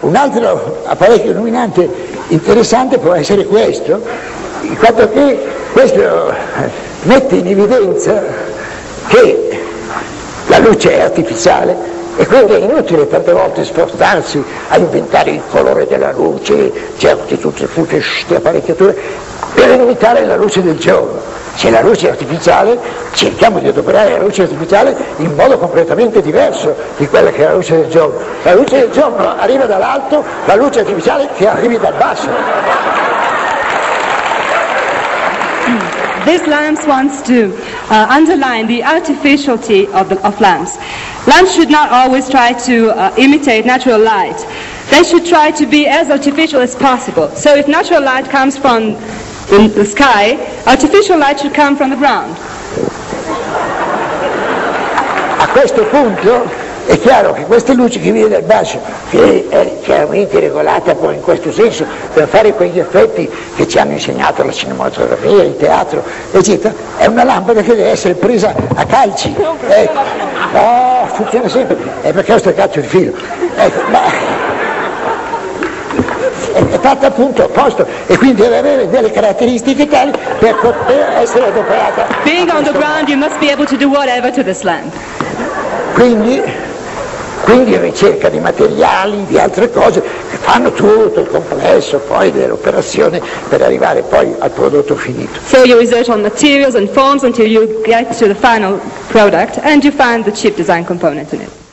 un altro apparecchio illuminante interessante può essere questo, il fatto che questo mette in evidenza che la luce è artificiale e quindi è inutile tante volte sforzarsi a inventare il colore della luce, tutte queste apparecchiature per imitare la luce del giorno. Se la luce è artificiale, cerchiamo di adoperare la luce artificiale in modo completamente diverso di quella che è la luce del giorno. La luce del giorno arriva dall'alto, la luce artificiale che arrivi dal basso. This lamps wants to underline the artificiality of lamps. Lamps should not always try to imitate natural light. They should try to be as artificial as possible. So if natural light comes from the sky, artificial light should come from the ground. A questo punto è chiaro che questa luce che viene dal basso, che è chiaramente regolata poi in questo senso per fare quegli effetti che ci hanno insegnato la cinematografia, il teatro, eccetera, è una lampada che deve essere presa a calci. Ecco. No, funziona sempre, è perché ho staccato il filo. Ecco, ma è fatta appunto apposta e quindi deve avere delle caratteristiche tali per poter essere adoperata. Being on the ground, you must be able to do whatever to this lamp. Quindi ricerca di materiali, di altre cose che fanno tutto il complesso poi dell'operazione per arrivare poi al prodotto finito. So you research on materials and forms until you get to the final product and you find the chip design component in it.